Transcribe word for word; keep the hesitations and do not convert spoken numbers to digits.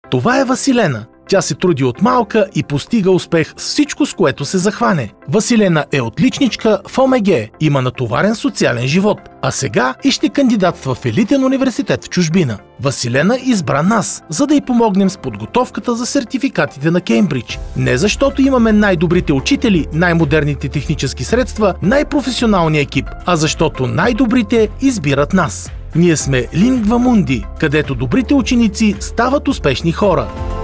Това е Василена. Тя се труди от малка и постига успех с всичко, с което се захване. Василена е отличничка в ОМГ, има натоварен социален живот, а сега и ще кандидатства в елитен университет в чужбина. Василена избра нас, за да й помогнем с подготовката за сертификатите на Кеймбридж. Не защото имаме най-добрите учители, най-модерните технически средства, най-професионалния екип, а защото най-добрите избират нас. Ние сме Lingua Mundi, където добрите ученици стават успешни хора.